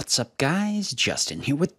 What's up, guys? Justin here with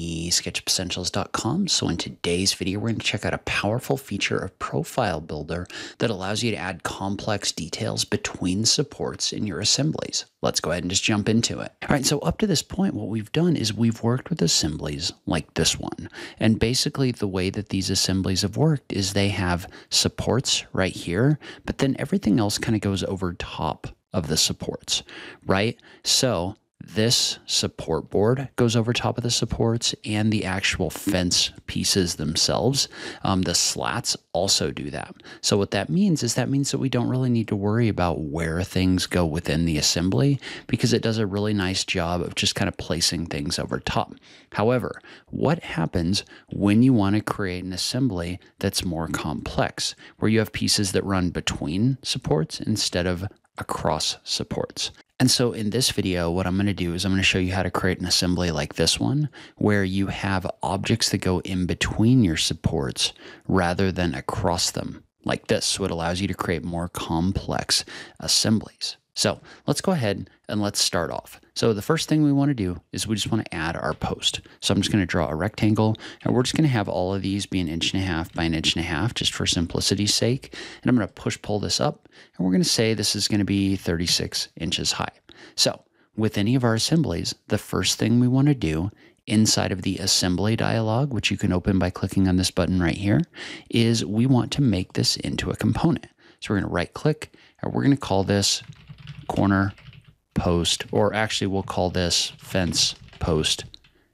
TheSketchUpEssentials.com. So in today's video, we're going to check out a powerful feature of Profile Builder that allows you to add complex details between supports in your assemblies. Let's go ahead and just jump into it. All right, so up to this point, what we've done is we've worked with assemblies like this one. And basically the way that these assemblies have worked is they have supports right here, but then everything else kind of goes over top of the supports, right? So this support board goes over top of the supports and the actual fence pieces themselves. The slats also do that. So what that means is that we don't really need to worry about where things go within the assembly because it does a really nice job of just kind of placing things over top. However, what happens when you want to create an assembly that's more complex, where you have pieces that run between supports instead of across supports? And so in this video, what I'm going to do is I'm going to show you how to create an assembly like this one, where you have objects that go in between your supports rather than across them like this. So it allows you to create more complex assemblies. So let's go ahead and let's start off. So the first thing we want to do is we just want to add our post. So I'm just going to draw a rectangle, and we're just going to have all of these be 1.5 inches by 1.5 inches just for simplicity's sake. And I'm going to pull this up, and we're going to say this is going to be 36 inches high. So with any of our assemblies, the first thing we want to do inside of the assembly dialog, which you can open by clicking on this button right here, is we want to make this into a component. So we're going to right click, and we're going to call this corner post, or actually we'll call this fence post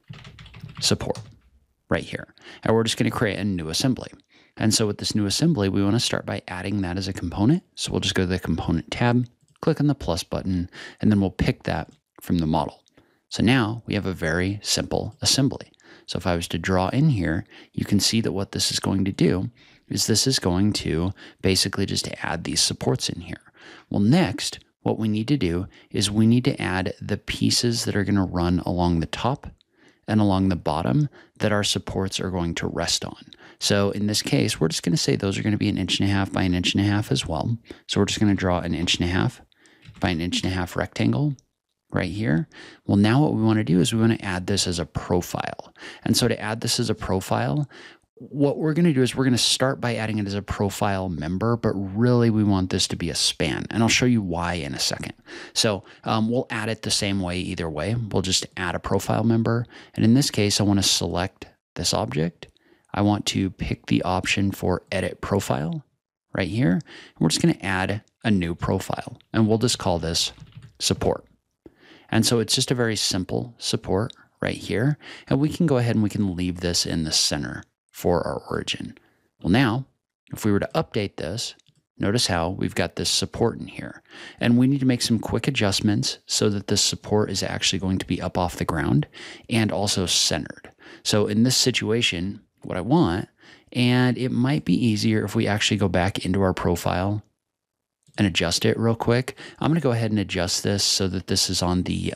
support right here. And we're just going to create a new assembly. And so with this new assembly, we want to start by adding that as a component. So we'll just go to the component tab, click on the plus button, and then we'll pick that from the model. So now we have a very simple assembly. So if I was to draw in here, you can see that what this is going to do is this is going to basically just add these supports in here. Well, next, what we need to do is we need to add the pieces that are going to run along the top and along the bottom that our supports are going to rest on. So in this case, we're just going to say those are going to be 1.5 inches by 1.5 inches as well. So we're just going to draw 1.5 inches by 1.5 inches rectangle right here. Well, now what we want to do is we want to add this as a profile. And so to add this as a profile, what we're going to do is we're going to start by adding it as a profile member, but really we want this to be a span. And I'll show you why in a second. So we'll add it the same way either way. We'll just add a profile member. And in this case, I want to select this object. I want to pick the option for edit profile right here. And we're just going to add a new profile, and we'll just call this support. And so it's just a very simple support right here. And we can go ahead and we can leave this in the center for our origin. Well, now, if we were to update this, notice how we've got this support in here. And we need to make some quick adjustments so that this support is actually going to be up off the ground and also centered. So in this situation, what I want, and it might be easier if we actually go back into our profile and adjust it real quick. I'm going to go ahead and adjust this so that this is on the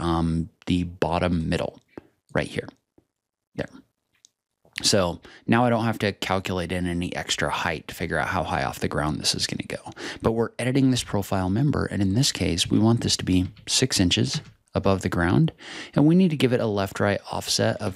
bottom middle right here. There. So now I don't have to calculate in any extra height to figure out how high off the ground this is going to go. But we're editing this profile member, and in this case, we want this to be 6 inches above the ground, and we need to give it a left-right offset of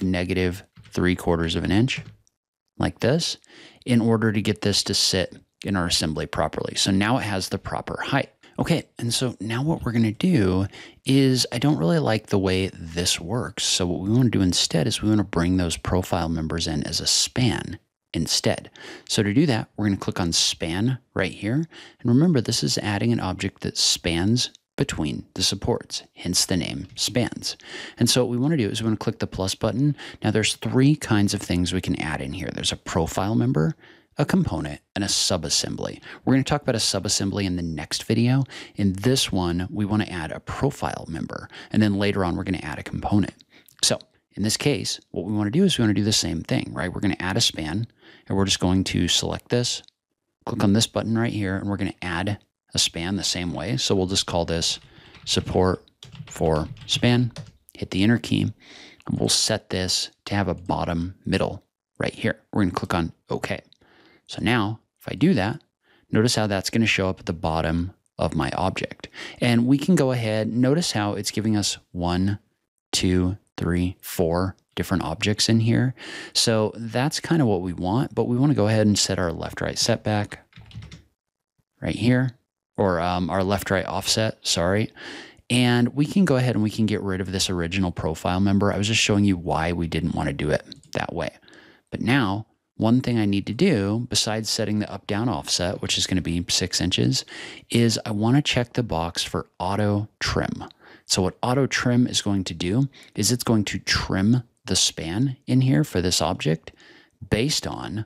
-3/4 inch, like this, in order to get this to sit in our assembly properly. So now it has the proper height. Okay, and so now what we're going to do is, I don't really like the way this works. So what we want to do instead is we want to bring those profile members in as a span instead. So to do that, we're going to click on span right here. And remember, this is adding an object that spans between the supports, hence the name spans. And so what we want to do is we want to click the plus button. Now there's 3 kinds of things we can add in here. There's a profile member, a component, and a subassembly. We're going to talk about a subassembly in the next video. In this one, we want to add a profile member, and then later on, we're going to add a component. So in this case, what we want to do is we want to do the same thing, right? We're going to add a span, and we're just going to select this, click on this button right here, and we're going to add a span the same way. So we'll just call this support for span, hit the enter key, and we'll set this to have a bottom middle right here. We're going to click on OK. So now, if I do that, notice how that's going to show up at the bottom of my object. And we can go ahead, notice how it's giving us 1, 2, 3, 4 different objects in here. So that's kind of what we want, but we want to go ahead and set our left-right setback right here, or our left-right offset, sorry. And we can go ahead and we can get rid of this original profile member. I was just showing you why we didn't want to do it that way. But now, one thing I need to do, besides setting the up-down offset, which is going to be 6 inches, is I want to check the box for auto trim. So what auto trim is going to do is it's going to trim the span in here for this object based on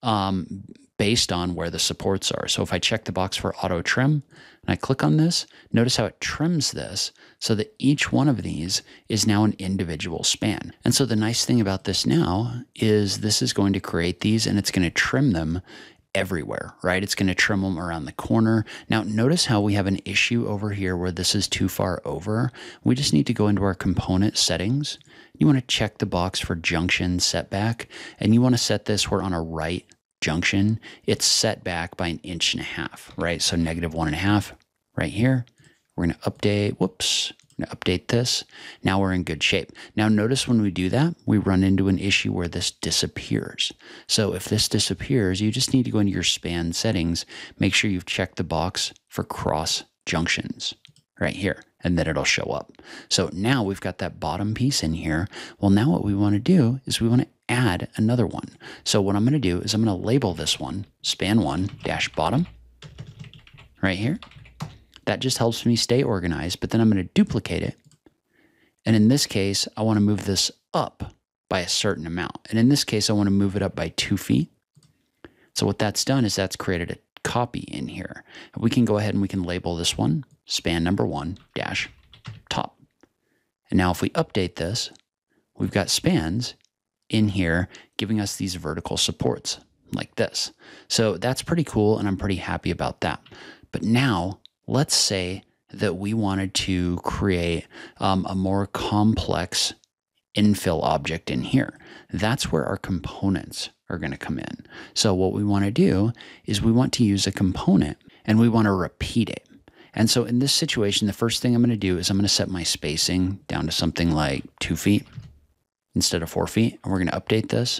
where the supports are. So if I check the box for auto trim and I click on this, notice how it trims this so that each one of these is now an individual span. And so the nice thing about this now is this is going to create these and it's going to trim them everywhere, right? It's going to trim them around the corner. Now notice how we have an issue over here where this is too far over. We just need to go into our component settings. You want to check the box for junction setback, and you want to set this where on a right junction, it's set back by 1.5 inches, right? So -1.5 right here. We're going to update, whoops, I'm going to update this. Now we're in good shape. Now notice when we do that, we run into an issue where this disappears. So if this disappears, you just need to go into your span settings, make sure you've checked the box for cross junctions right here, and then it'll show up. So now we've got that bottom piece in here. Well, now what we want to do is we want to add another one. So what I'm going to do is I'm going to label this one span 1 dash bottom right here. That just helps me stay organized, but then I'm going to duplicate it. And in this case, I want to move this up by a certain amount. And in this case, I want to move it up by 2 feet. So what that's done is that's created a copy in here. We can go ahead and we can label this one span number 1 dash top. And now if we update this, we've got spans in here giving us these vertical supports like this. So that's pretty cool, and I'm pretty happy about that. But now let's say that we wanted to create a more complex infill object in here. That's where our components are going to come in. So what we want to do is we want to use a component and we want to repeat it. And so in this situation, the first thing I'm going to do is I'm going to set my spacing down to something like 2 feet instead of 4 feet. And we're going to update this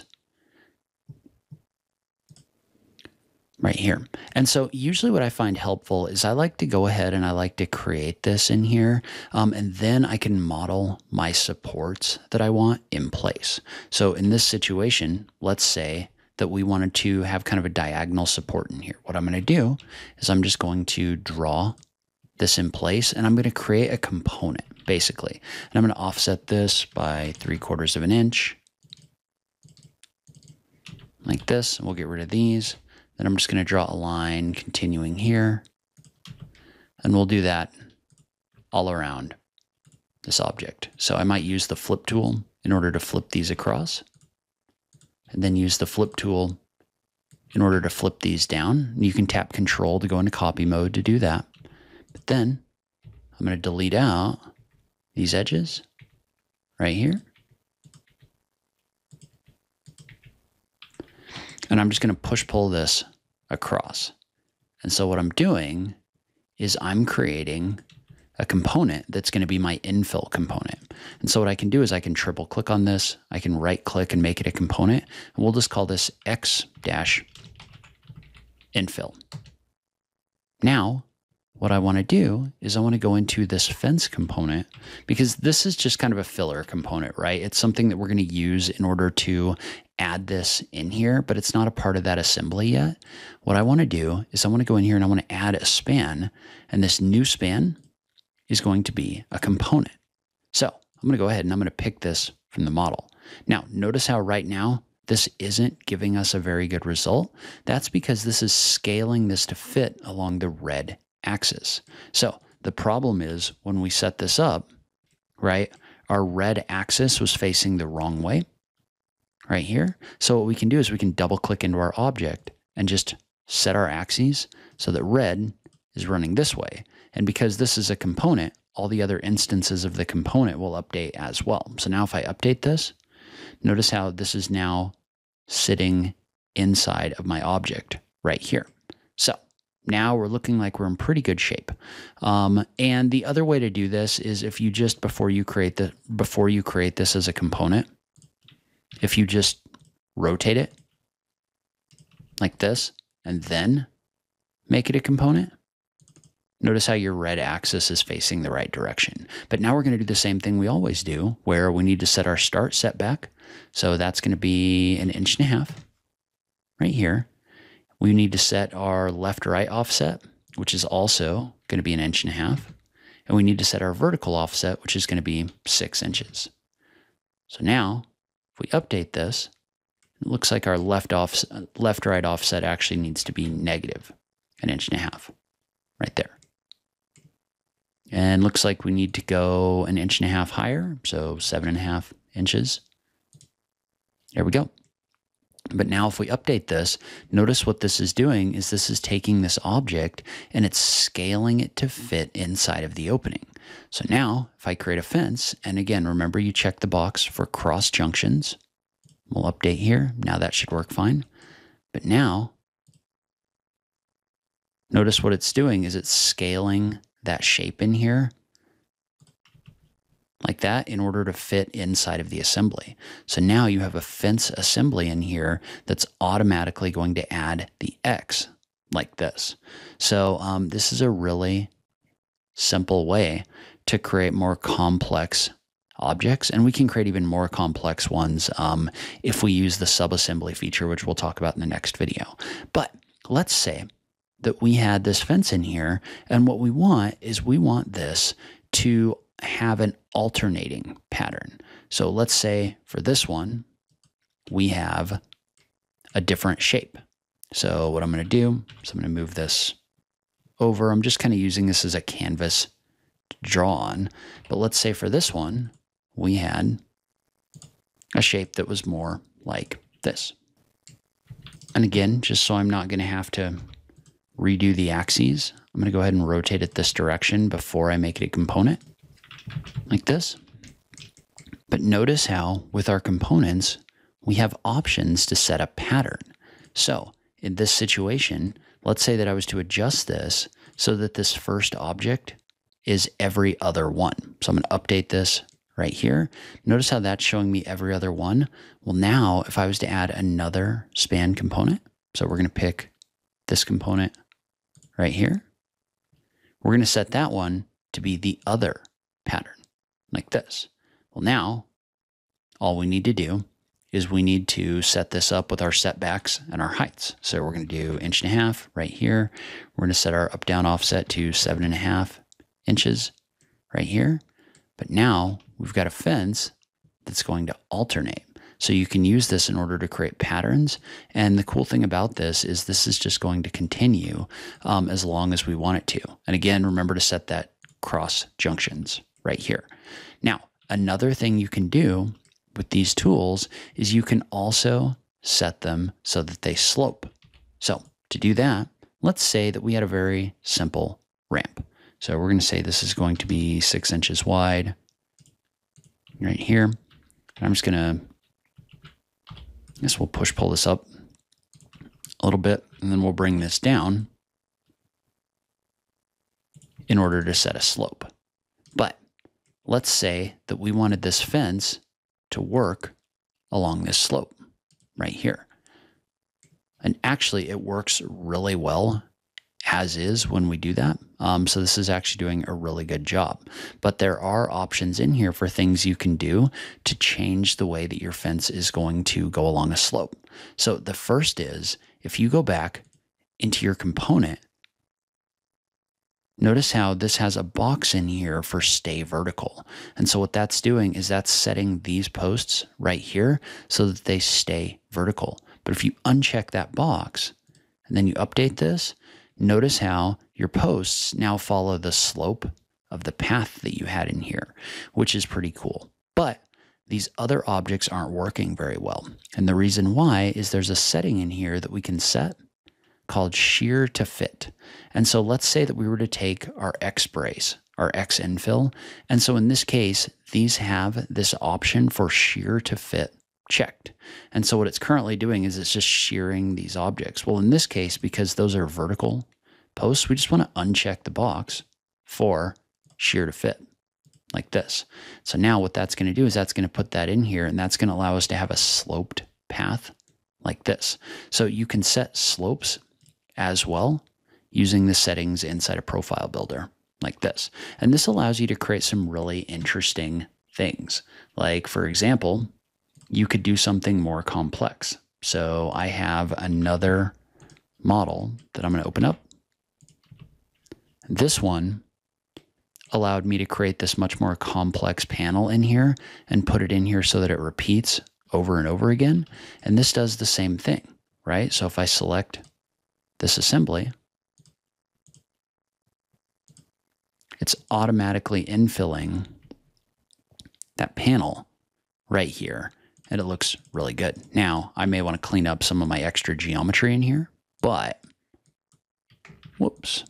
right here. And so usually what I find helpful is I like to go ahead and I like to create this in here. And then I can model my supports that I want in place. So in this situation, let's say that we wanted to have kind of a diagonal support in here. What I'm going to do is I'm just going to draw this in place, and I'm going to create a component basically. And I'm going to offset this by 3/4 of an inch like this. We'll get rid of these. Then I'm just going to draw a line continuing here, and we'll do that all around this object. So I might use the flip tool in order to flip these across, and then use the flip tool in order to flip these down. You can tap Control to go into copy mode to do that. But then I'm going to delete out these edges right here. And I'm just going to push-pull this across. And so what I'm doing is I'm creating a component that's going to be my infill component. And so what I can do is I can triple click on this. I can right click and make it a component. And we'll just call this X-infill. Now, what I want to do is I want to go into this fence component, because this is just kind of a filler component, right? It's something that we're going to use in order to add this in here, but it's not a part of that assembly yet. What I want to do is I want to go in here and I want to add a span, and this new span is going to be a component. So I'm going to go ahead and I'm going to pick this from the model. Now, notice how right now this isn't giving us a very good result. That's because this is scaling this to fit along the red axis. So the problem is when we set this up, right, our red axis was facing the wrong way right here. So what we can do is we can double click into our object and just set our axes so that red is running this way. And because this is a component, all the other instances of the component will update as well. So now if I update this, notice how this is now sitting inside of my object right here. So Now we're looking like we're in pretty good shape. And the other way to do this is if you just, before you create this as a component, if you just rotate it like this and then make it a component, notice how your red axis is facing the right direction. But now we're going to do the same thing we always do, where we need to set our start setback. So that's going to be 1.5 inches right here. We need to set our left-right offset, which is also going to be 1.5 inches. And we need to set our vertical offset, which is going to be 6 inches. So now, if we update this, it looks like our left-right offset actually needs to be -1.5 inches right there. And looks like we need to go 1.5 inches higher, so 7.5 inches. There we go. But now if we update this, notice what this is doing is this is taking this object and it's scaling it to fit inside of the opening. So now if I create a fence, and again, remember you check the box for cross junctions. We'll update here. Now that should work fine. But now, notice what it's doing is it's scaling that shape in here like that in order to fit inside of the assembly. So now you have a fence assembly in here that's automatically going to add the X like this. So this is a really simple way to create more complex objects, and we can create even more complex ones if we use the subassembly feature, which we'll talk about in the next video. But let's say that we had this fence in here, and what we want is we want this to have an alternating pattern. So let's say for this one, we have a different shape. So what I'm going to do is I'm going to move this over. I'm just kind of using this as a canvas to draw on. But let's say for this one, we had a shape that was more like this. And again, just so I'm not going to have to redo the axes, I'm going to go ahead and rotate it this direction before I make it a component, like this. But notice how with our components, we have options to set a pattern. So in this situation, let's say that I was to adjust this so that this first object is every other one. So I'm going to update this right here. Notice how that's showing me every other one. Well, now if I was to add another span component, so we're going to pick this component right here, we're going to set that one to be the other pattern like this. Well, now all we need to do is we need to set this up with our setbacks and our heights. So we're going to do 1.5 inches right here. We're going to set our up-down offset to 7.5 inches right here. But now we've got a fence that's going to alternate. So you can use this in order to create patterns. And the cool thing about this is just going to continue as long as we want it to. And again, remember to set that cross junctions right here. Now, another thing you can do with these tools is you can also set them so that they slope. So to do that, let's say that we had a very simple ramp. So we're going to say this is going to be 6 inches wide right here. And I'm just going to, I guess we'll pull this up a little bit, and then we'll bring this down in order to set a slope. But let's say that we wanted this fence to work along this slope right here. And actually it works really well as is when we do that. So this is actually doing a really good job. But there are options in here for things you can do to change the way that your fence is going to go along a slope. So the first is, if you go back into your component, notice how this has a box in here for stay vertical. And so what that's doing is that's setting these posts right here so that they stay vertical. But if you uncheck that box and then you update this, notice how your posts now follow the slope of the path that you had in here, which is pretty cool. But these other objects aren't working very well. And the reason why is there's a setting in here that we can set called shear to fit. And so let's say that we were to take our X brace, our X infill. And so in this case, these have this option for shear to fit checked. And so what it's currently doing is it's just shearing these objects. Well, in this case, because those are vertical posts, we just want to uncheck the box for shear to fit, like this. So now what that's going to do is that's going to put that in here, and that's going to allow us to have a sloped path like this. So you can set slopes as well using the settings inside a profile builder like this. And this allows you to create some really interesting things. Like, for example, you could do something more complex. So I have another model that I'm going to open up. This one allowed me to create this much more complex panel in here and put it in here so that it repeats over and over again. And this does the same thing, right? So if I select this assembly, it's automatically infilling that panel right here, and it looks really good. Now, I may want to clean up some of my extra geometry in here, but whoops.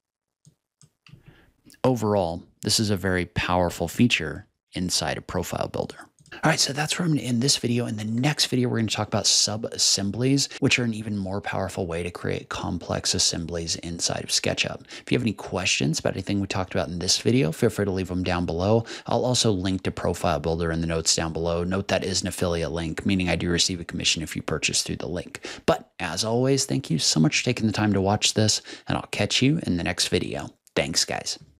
Overall, this is a very powerful feature inside a profile builder. All right, so that's where I'm going to end this video. In the next video, we're going to talk about sub-assemblies, which are an even more powerful way to create complex assemblies inside of SketchUp. If you have any questions about anything we talked about in this video, feel free to leave them down below. I'll also link to Profile Builder in the notes down below. Note that is an affiliate link, meaning I do receive a commission if you purchase through the link. But as always, thank you so much for taking the time to watch this, and I'll catch you in the next video. Thanks, guys.